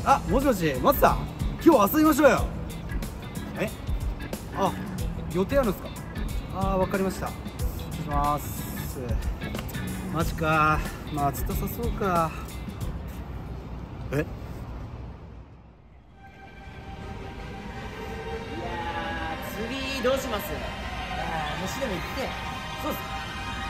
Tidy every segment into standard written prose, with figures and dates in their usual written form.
あ、もしもし、松さん、今日遊びましょうよ。え、あ、予定あるんですか。あー、わかりました。失礼します。マジか、松田誘うか。え、 いやー、次どうします？飯でも行って。そうです。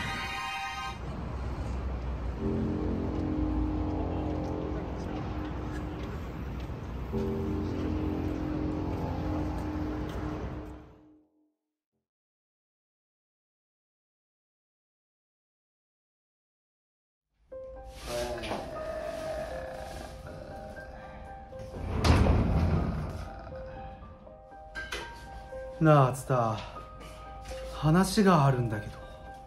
なあ、つた、話があるんだけど。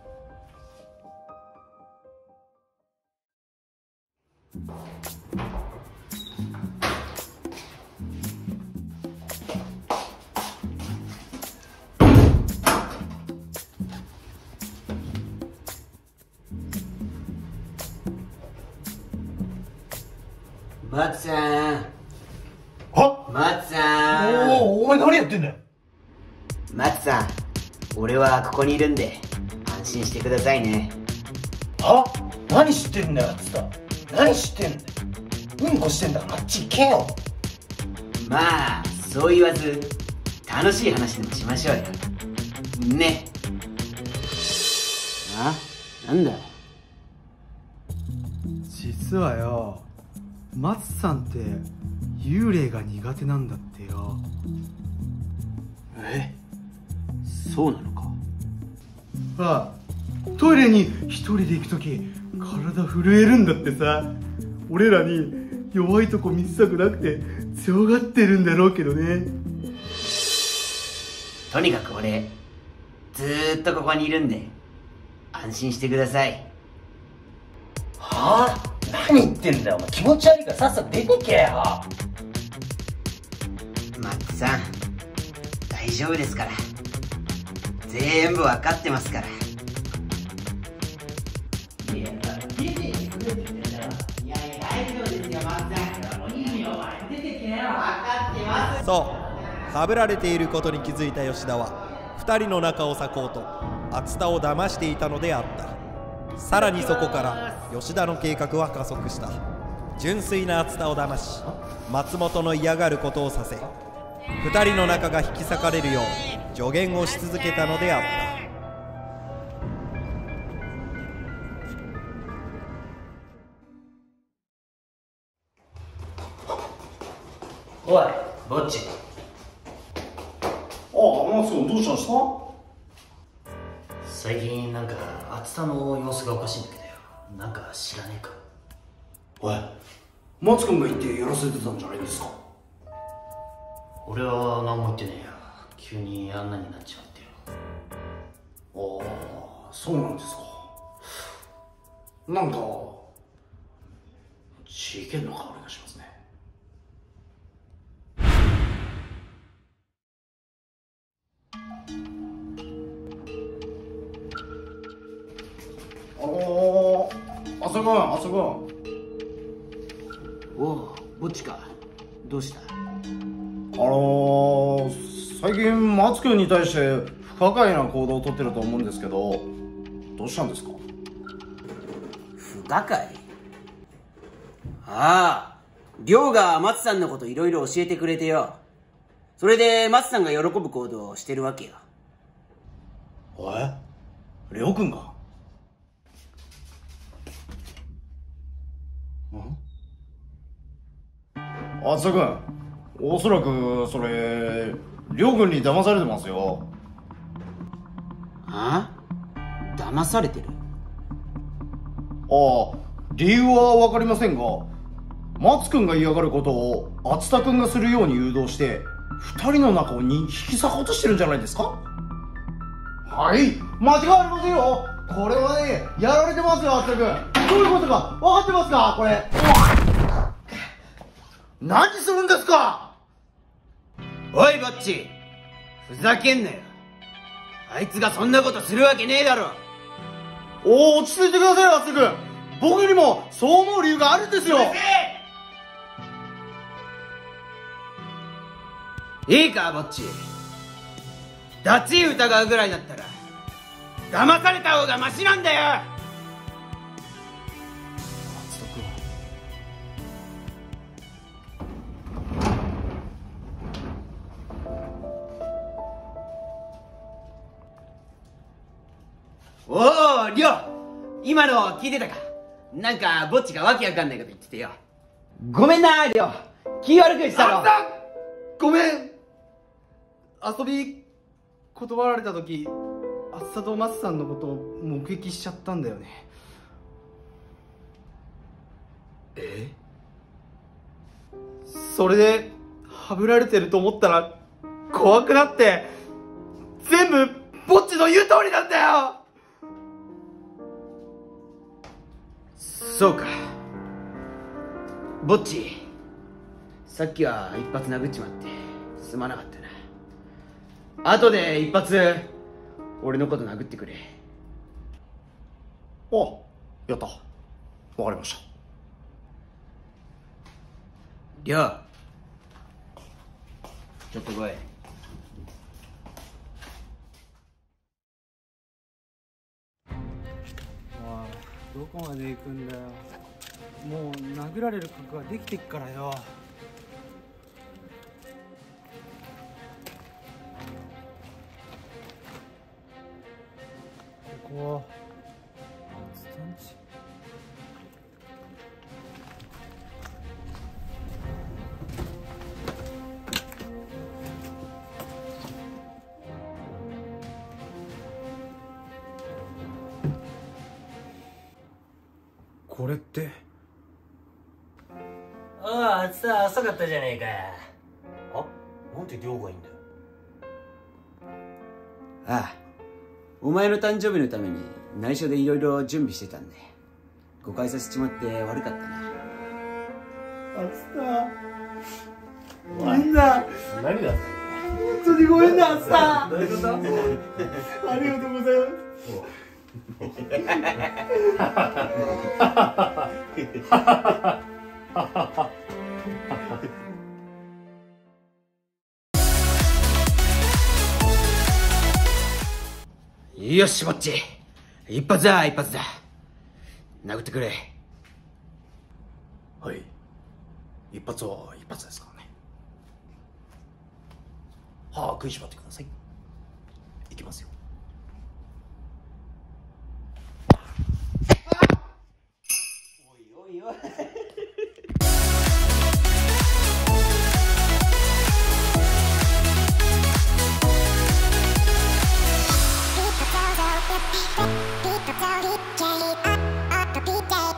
松さん。 は？ 松さん。 お前何やってんだよ。 松さん、俺はここにいるんで安心してくださいね。 は？何知ってんだよつった。何知ってんだよ。うんこしてんだからあっち行けよ。 まあそう言わず楽しい話でもしましょうよね。あ、なんだ。 実はよ、松さんって幽霊が苦手なんだってよ。 え、そうなのか。 ああ、トイレに一人で行くとき体震えるんだってさ。俺らに弱いとこ見せたくなくて強がってるんだろうけどね。 とにかく俺ずーっとここにいるんで安心してください。 はあ？何言ってんだよお前。気持ち悪いからさっさと出てけよ。 マッツさん、大丈夫ですから。全部わかってますから。いや、出てくれって言ってんだよ。いやいや、大丈夫ですよ、マッツさん。もういいよ、お前。出てけよ。わかってます。 そう、はぶられていることに気づいた吉田は2人の仲を裂こうと厚田を騙していたのであった。さらにそこから吉田の計画は加速した。純粋な厚田を騙し松本の嫌がることをさせ、2人の仲が引き裂かれるよう助言をし続けたのであった。 おい、ぼっち。 ああ、松君どうしたんですか？ 最近なんか厚田の様子がおかしいんだけどよ。なんか知らねえか？ おい、松君が言ってやらせてたんじゃないんですか？ 俺は何も言ってねえよ。急にあんなになっちまってよ。 ああ、そうなんですか。なんか事件の香りがしますね。浅君、浅君。 おお、ぼっちか。どうした？ 最近松君に対して不可解な行動をとってると思うんですけど、どうしたんですか？ 不可解？ああ、亮が松さんのこといろいろ教えてくれてよ。それで松さんが喜ぶ行動をしてるわけよ。 りょうくんが？厚田君、おそらくそれりょうくんに騙されてますよ。 あ？騙されてる？ ああ、理由は分かりませんが、松君が嫌がることを厚田君がするように誘導して2人の仲を引き裂こうとしてるんじゃないですか？はい、間違いありませんよ。これはね、やられてますよ厚田君。どういうことか分かってますか？これ何するんですか？ おいぼっち、ふざけんなよ。あいつがそんなことするわけねえだろ。 落ち着いてくださいよ厚田君。僕にもそう思う理由があるんですよ。 いいかぼっち、ダチ疑うぐらいだったら騙された方がマシなんだよ。 松田君。 おお、りょう、今の聞いてたか。なんかぼっちがわけわかんないこと言っててよ。ごめんなりょう、気悪くしたろ。 ごめん。遊び断られた時、あっさとマスさんのことを目撃しちゃったんだよね。それではぶられてると思ったら怖くなって、全部ぼっちの言う通りなんだよ。 そうか。ぼっち、さっきは一発殴っちまってすまなかったな。後で一発俺のこと殴ってくれ。 あ、やった。わかりました。 りょう、ちょっと来い。 どこまで行くんだよ。もう殴られる覚悟はできてっからよ。ここスタンチ。これってああ、さあ遅かったじゃねえか。あ、なんで量がいいんだよ。 ああ、お前の誕生日のために内緒でいろいろ準備してたんで誤解させちまって悪かったな。 あつたごめんな。 何だった本当にごめんな、あつた。 どういうこと？ ありがとうございます。 よしぼっち、一発だ一発だ。殴ってくれ。 はい。一発は一発ですからね。歯食いしばってください。いきますよ。 おいおい。 Beat the DJ up, up the DJ.